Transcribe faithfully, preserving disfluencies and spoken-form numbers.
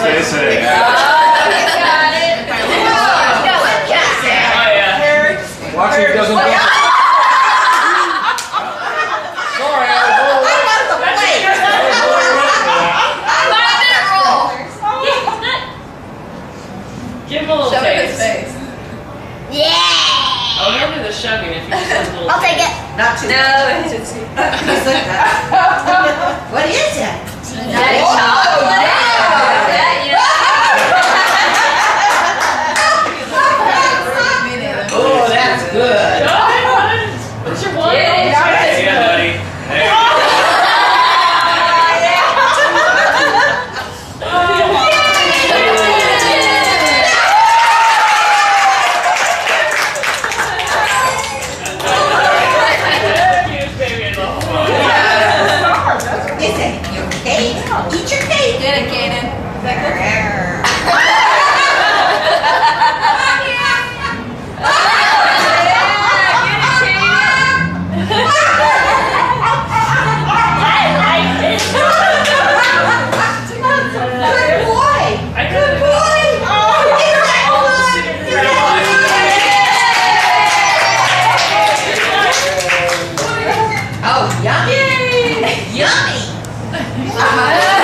Say, say. Oh, got it. Oh, yeah. Watch it doesn't go. Sorry, I was all right. I was away. I was all right for that. Five minute roll. Give him a little Shove it in his taste. face. Yeah. Oh, he'll do the shoving if you just have a little I'll take it. Not too No. What is that? Daddy chocolate. Yeah, yeah. Oh, that's good. Go ahead, buddy. What's your one? Yeah. Yeah, buddy. There. Eat your cake. Get it, Kaden. Is that good? Good boy. I Good couldn't. boy. Oh, it's good. Oh, yummy. Yummy.